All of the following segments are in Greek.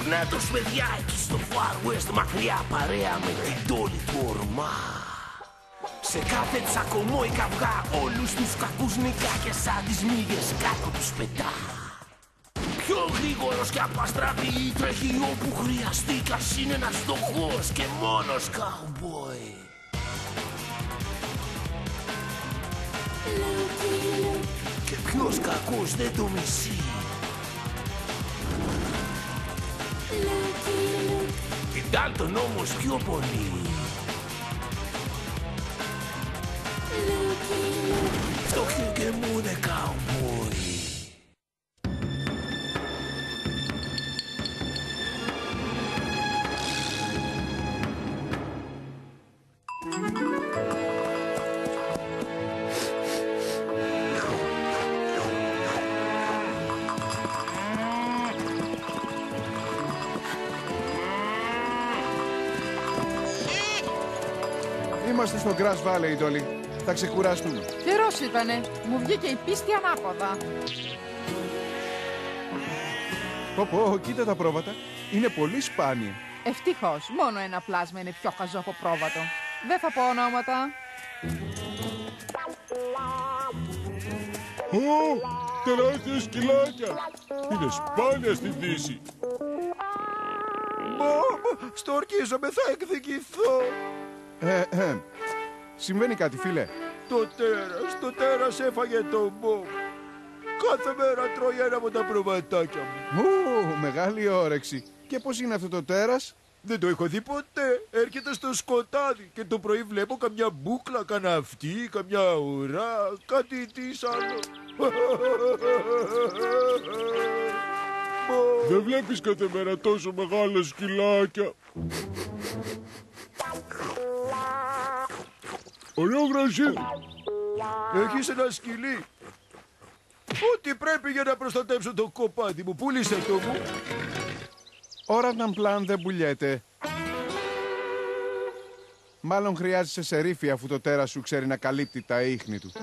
Νέτος παιδιά εκεί στο Far West, μακριά παρέα με την τόλη του ορμά. Σε κάθε τσακωμό η καυγά όλους τους κακούς νικά και σαν τις μύγες κάτω τους πετά. Πιο γρήγορος κι απαστράπη τρέχει όπου χρειαστεί, κας είναι ένας φτωχός και μόνος cowboy. Και ποιος κακός δεν το μισεί. Την Ντάλτον όμως πιο πολύ. Φτωχή και μου είναι cowboy. Είμαστε στο Grass Valley, Dolly. Θα ξεκουραστούμε. Καιρός ήτανε. Μου βγήκε η πίστη ανάποδα. Πω, κοίτα τα πρόβατα. Είναι πολύ σπάνια. Ευτυχώς. Μόνο ένα πλάσμα είναι πιο χαζό από πρόβατο. Δεν θα πω ονόματα. Τεράστια σκυλάκια. Είναι σπάνια στη Δύση. Στορκίζομαι, θα εκδικηθώ. Συμβαίνει κάτι, φίλε. Το τέρας έφαγε τον Μπομ. Κάθε μέρα τρώει ένα από τα προβατάκια μου. Μεγάλη όρεξη. Και πώς είναι αυτό το τέρας? Δεν το έχω δει ποτέ. Έρχεται στο σκοτάδι και το πρωί βλέπω καμιά μπούκλα, κανένα αυτή, καμιά ουρά, κάτι της άλλο. Δεν βλέπεις κάθε μέρα τόσο μεγάλα σκυλάκια. Ωραίο γρασίδι. Έχεις ένα σκυλί. Ό,τι πρέπει για να προστατεύσω το κοπάδι μου. Πούλησε το μου. Όραταν πλάν δεν πουλιέται. Μάλλον χρειάζεσαι σερίφη αφού το τέρας σου ξέρει να καλύπτει τα ίχνη του.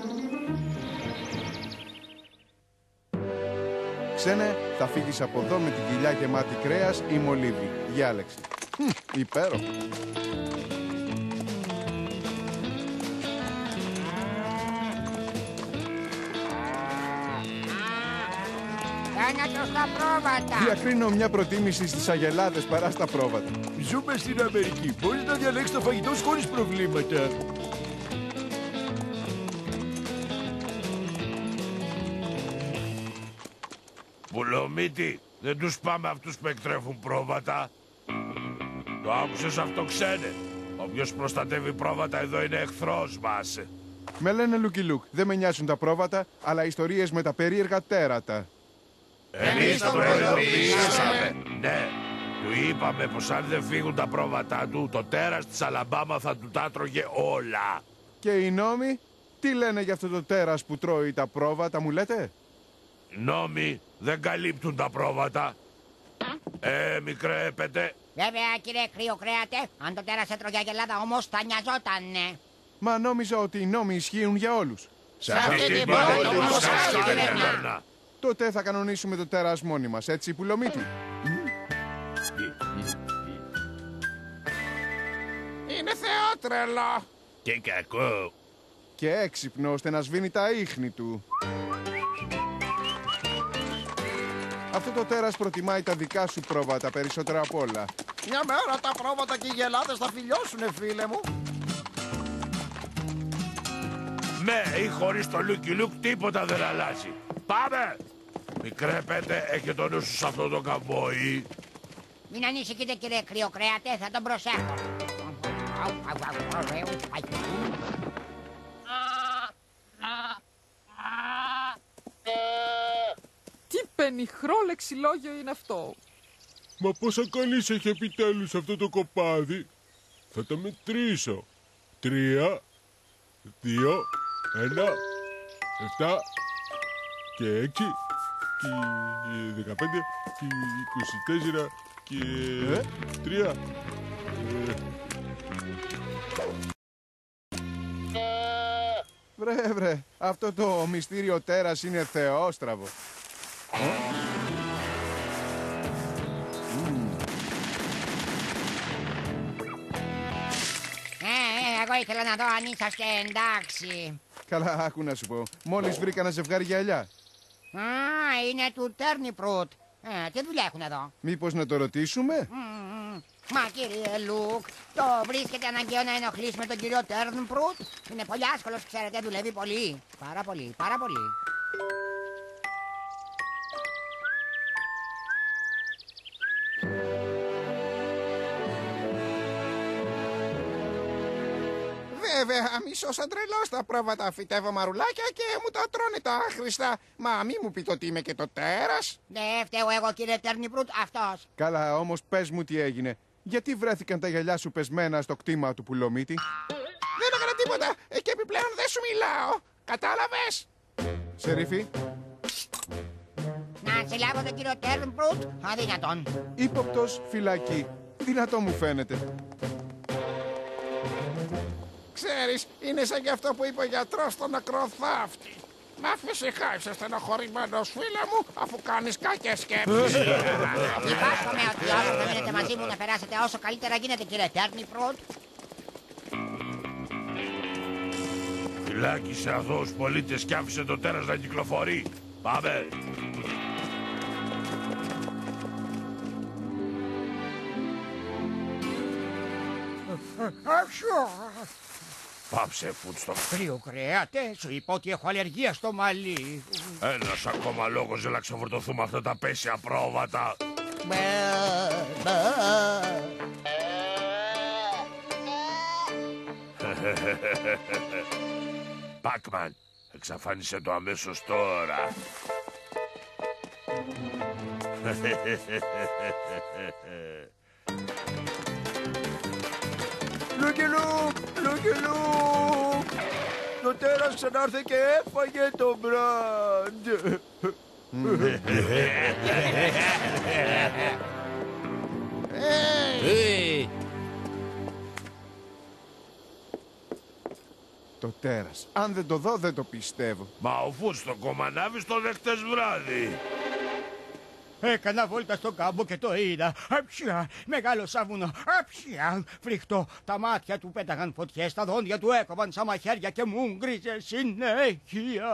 Ξένε, θα φύγεις από εδώ με την κοιλιά γεμάτη κρέας ή μολύβι. Διάλεξε. Υπέροχο. Κάνατε στα πρόβατα. Διακρίνω μια προτίμηση στις αγελάδες παρά στα πρόβατα. Ζούμε στην Αμερική. Μπορείς να διαλέξεις το φαγητό σου χωρίς προβλήματα. Πουλομίτη, δεν τους πάμε αυτούς που εκτρέφουν πρόβατα. Το άκουσες αυτό, ξένε? Όποιος προστατεύει πρόβατα εδώ είναι εχθρός μας. Με λένε Λούκι Λουκ. Δεν με νοιάζουν τα πρόβατα, αλλά ιστορίες με τα περίεργα τέρατα. Εμείς το προειδοποιήσαμε. Ναι, του είπαμε πως αν δεν φύγουν τα πρόβατά του, το τέρας της Αλαμπάμα θα του τα τρώγε όλα. Και οι νόμοι, τι λένε για αυτό το τέρας που τρώει τα πρόβατα, μου λέτε? Νόμοι δεν καλύπτουν τα πρόβατα. Μικρέ πετε. Βέβαια, κύριε Κρυοκρέατε, αν το τέρας έτρωγε αγελάδα όμως θα νοιαζότανε. Μα νόμιζα ότι οι νόμοι ισχύουν για όλους. Σε αυτή την πόλη όμως άρχισε κυβερνά. Τότε θα κανονίσουμε το τέρας μόνοι μας, έτσι, Πουλομίτη? Είναι θεότρελο. Και κακό. Και έξυπνο ώστε να σβήνει τα ίχνη του. Αυτό το τέρας προτιμάει τα δικά σου πρόβατα περισσότερα απ' όλα. Μια μέρα τα πρόβατα και οι γελάδες θα φιλιώσουνε, φίλε μου. Με ή χωρίς το Λούκι Λουκ τίποτα δεν αλλάζει. Πάμε! Μικρέ πετε, έχει το νου σου σε αυτό το καμπόι. Μην ανησυχείτε, κύριε Κρυοκρέατε, θα τον προσέχω. Τι πενιχρό λεξιλόγιο είναι αυτό. Μα πόσα κανείς έχει επιτέλους αυτό το κοπάδι? Θα τα μετρήσω. 3, 2, 1, 7 και 6 και 15 και 24 και 3. Βρε, αυτό το μυστήριο τέρας είναι θεόστραβο. Εγώ ήθελα να δω αν είσαστε εντάξει. Καλά, άκου να σου πω. Μόλις βρήκα ένα ζευγάρι γυαλιά. Α, είναι του Τέρνιπρουτ. Τι δουλειά έχουν εδώ? Μήπως να το ρωτήσουμε? Μα κύριε Λουκ, το βρίσκεται αναγκαίο να ενοχλήσουμε τον κύριο Τέρνιπρουτ? Είναι πολύ άσχολος, ξέρετε, δουλεύει πολύ. Πάρα πολύ, πάρα πολύ. Βέβαια, μισώ σαν τρελός τα πρόβατα. Φυτεύω μαρουλάκια και μου τα τρώνε τα άχρηστα. Μα μη μου πείτε ότι είμαι και το τέρας. Δεν φταίω εγώ, κύριε Τέρνιπρουτ, αυτός. Καλά, όμως πες μου τι έγινε. Γιατί βρέθηκαν τα γυαλιά σου πεσμένα στο κτήμα του πουλομίτη? Δεν έκανα τίποτα και επιπλέον δεν σου μιλάω. Κατάλαβες? Σερίφη, Να συλλάβω τον κύριο Τέρνιπρουτ? Αδύνατον. ύποπτος φυλακή. Δυνατό μου φαίνεται. Ξέρεις, είναι σαν και αυτό που είπε ο γιατρός στον ακροθάφτη. Μα φυσικά είσαι στενοχωρημένος, φίλε μου, αφού κάνεις κακές σκέψεις. Υπάσχομαι ότι όσο θα μείνετε μαζί μου να περάσετε όσο καλύτερα γίνεται, κύριε Τέρνιπρουτ. Φυλάκισε αθώους πολίτες και άφησε το τέρας να κυκλοφορεί. Πάμε. Πάψε, Φούτστοκ. Κρυοκρέατε, σου είπα ότι έχω αλλεργία στο μαλλί. Ένας ακόμα λόγος για να ξεφορτωθούμε αυτά τα πέσια πρόβατα. Πάκμαν, εξαφάνισε το αμέσως τώρα. Λούκι Λουκ, Λούκι Λουκ. Το τέρας ξανάρθε και έφαγε το Μπραντ. Το τέρας. Αν δεν το δω, δεν το πιστεύω. Μα ο Φούτστοκ κομμανάβει το δεχτές βράδυ. Έκανα βόλτα στον κάμπο και το είδα. Αψιά, μεγάλο σαβούνο. Αψιά, φρικτό. Τα μάτια του πέταγαν φωτιές, τα δόντια του έκοβαν σαν μαχαίρια και μου γκρίζε συνέχεια.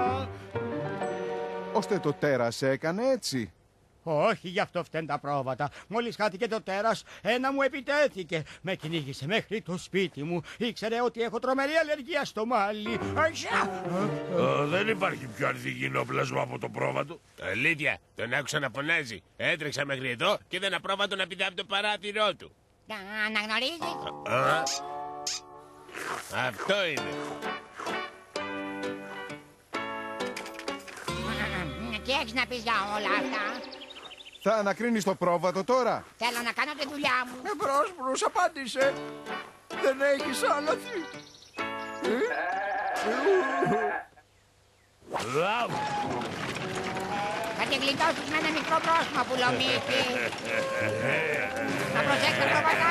Ώστε το τέρας έκανε έτσι. Όχι, γι' αυτό φταίνουν τα πρόβατα. Μόλις χάθηκε το τέρας, ένα μου επιτέθηκε. Με κυνήγησε μέχρι το σπίτι μου. Ήξερε ότι έχω τρομερή αλλεργία στο μάλι. Αψιά! Δεν υπάρχει πιο ανθυγιεινό πλάσμα από το πρόβατο. Αλήθεια, τον άκουσα να φωνάζει. Έτρεξα μέχρι εδώ και δεν απρόβατο να πηδά από το παράθυρό του. Αναγνωρίζεις? Αυτό είναι. Τι έχεις να πεις για όλα αυτά? Θα ανακρίνεις το πρόβατο τώρα? Θέλω να κάνω τη δουλειά μου. Εμπρός, απάντησε. Δεν έχεις άλαθη. Θα την γλιτώσεις με ένα μικρό πρόσωπο, πουλομίτη. Να προσέξετε πρόβατα.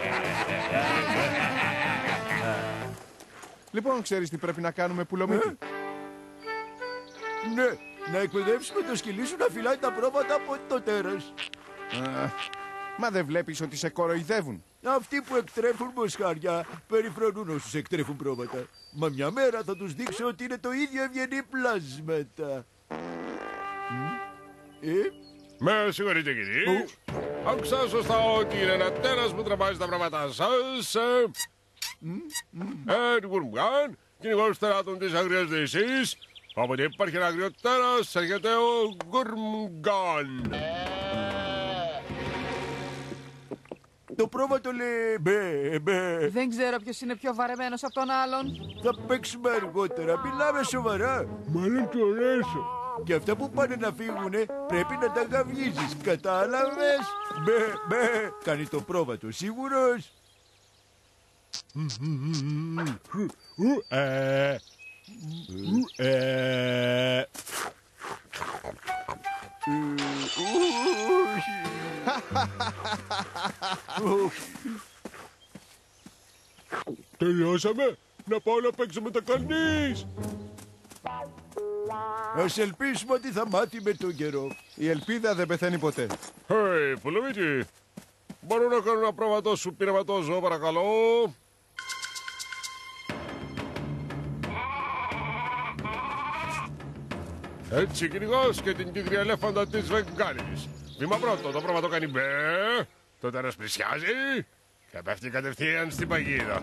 Λοιπόν, ξέρεις τι πρέπει να κάνουμε, πουλομίτη? Ναι, να εκπαιδεύσουμε το σκυλί σου να φυλάει τα πρόβατα από το τέρας. Μα δεν βλέπεις ότι σε κοροϊδεύουν? Αυτοί που εκτρέφουν μοσχάρια περιφρονούν όσους εκτρέφουν πρόβατα. Μα μια μέρα θα τους δείξω ότι είναι το ίδιο ευγενή πλάσματα. Με συγχωρείτε, κύριε. Άκουσα σωστά ότι είναι ένα τέρας που τραβάζει τα πράγματα σας. Γουρμγκάν, κυνηγός τεράτων της Αγρίας Δύσης. Όποτε υπάρχει ένα αγριό τέρας, έρχεται ο Γουρμγκάν. Το πρόβατο λέει μπε, μπε. Δεν ξέρω ποιος είναι πιο βαρεμένος από τον άλλον. Θα παίξουμε αργότερα, μιλάμε σοβαρά. Μάλλον του αρέσω. Και αυτά που πάνε να φύγουνε πρέπει να τα γαυγίζεις, κατάλαβες? Μπε, μπε. Κάνει το πρόβατο, σίγουρος? Τελειώσαμε. Να πάω να παίξω με τα κανείς. Ας ελπίσουμε ότι θα μάθει με τον καιρό. Η ελπίδα δεν πεθαίνει ποτέ. Hey, Πουλομίτη. Μπορώ να κάνω ένα πρόβατο σου πειραματόζω, παρακαλώ? Έτσι κυνηγός και την τίγρη ελέφαντα της Βεγγάλης. Βήμα πρώτο, το πρόβατο κάνει μπε. Το τέρας πλησιάζει και πέφτει κατευθείαν στην παγίδα.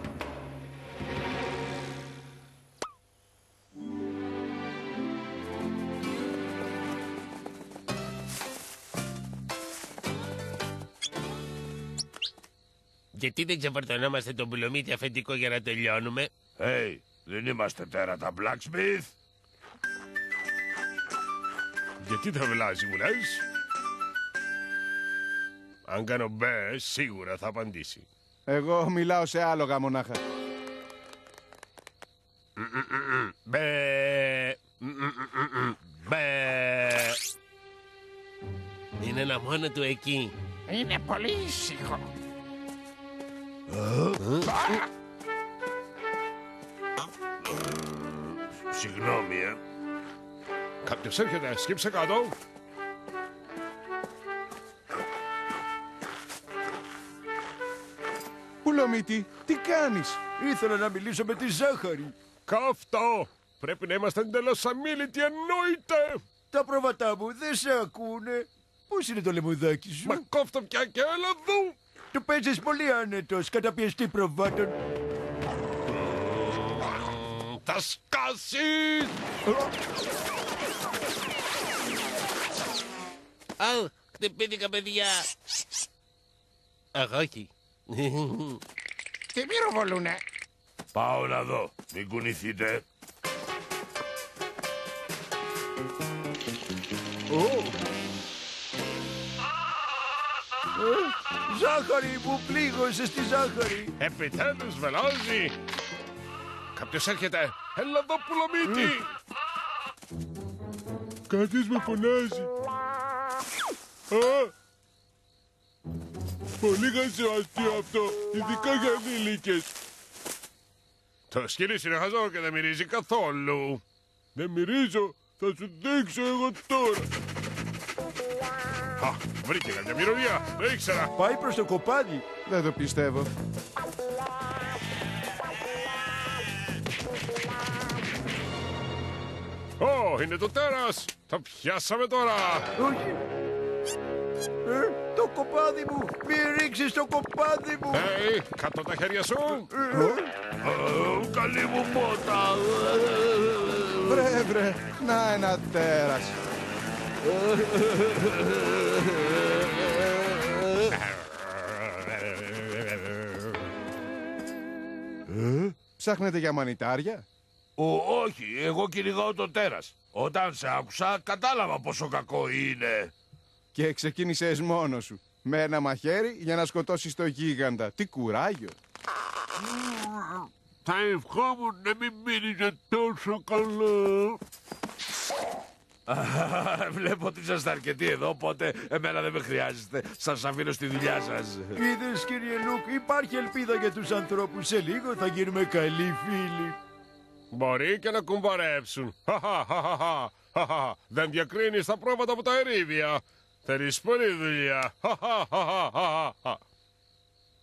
Γιατί δεν ξεφορτωνόμαστε τον πουλομίτη αφεντικό για να τελειώνουμε? Hey, δεν είμαστε τέρατα blacksmith. Γιατί δεν βλάζει μου λες? Αν κάνω μπε, σίγουρα θα απαντήσει. Εγώ μιλάω σε άλογα μονάχα. Μπε. Μπε. Είναι ένα μόνο του εκεί. Είναι πολύ ήσυχο. Συγγνώμη, Κάποιος έρχεται, σκύψε κάτω. Πουλομίτη, τι κάνεις? Ήθελα να μιλήσω με τη Ζάχαρη. Καύτο! Πρέπει να είμαστε εντελώς αμίλητοι, εννοείται! Τα πρόβατά μου δεν σε ακούνε. Πώς είναι το λεμουδάκι σου? Μα κόφτω πια και έλα εδώ! Το παίζεις πολύ άνετος, καταπιεστή προβάτων. Θα σκάσεις! Αου, χτυπήθηκα παιδιά. Αχ, όχι. Τι πυροβολούνε. Πάω να δω, μην κουνηθείτε. Ζάχαρη, μου πλήγωσε στη ζάχαρη. Επιτέλους βελάζει! Κάποιος έρχεται! Έλα εδώ πουλομίτη! Κάποιος με φωνάζει! Πολύ χαζοαστείο αυτό, ειδικά για ενήλικες. Το σκυλί είναι χαζό και δεν μυρίζει καθόλου. Δεν μυρίζω, θα σου δείξω εγώ τώρα. Α, βρήκε κάποια μυρωδιά, το ήξερα. Πάει προς το κοπάδι. Δεν το πιστεύω. Ω, είναι το τέρας. Το πιάσαμε τώρα. Όχι. Το κοπάδι μου. Μη ρίξεις το κοπάδι μου. Κάτω τα χέρια σου. Καλή μου μπότα. Βρε, να ένα τέρας. Ψάχνετε για μανιτάρια? Όχι, εγώ κυνηγάω το τέρας. Όταν σε άκουσα, κατάλαβα πόσο κακό είναι. Και ξεκίνησες μόνος σου, με ένα μαχαίρι για να σκοτώσεις το γίγαντα. Τι κουράγιο! Θα ευχόμουν να μην μείνετε τόσο καλό. Βλέπω ότι είσαστε αρκετοί εδώ, οπότε εμένα δεν με χρειάζεστε. Σας αφήνω στη δουλειά σας. Είδες, κύριε Λουκ, υπάρχει ελπίδα για τους ανθρώπους. Σε λίγο θα γίνουμε καλοί φίλοι. Μπορεί και να κουμπαρέψουν. Δεν διακρίνεις τα πρόβατα από τα ερήβια. Θέλεις πολλή δουλειά.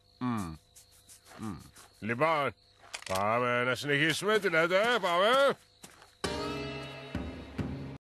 Λοιπόν, πάμε να συνεχίσουμε. Τι λέτε, πάμε.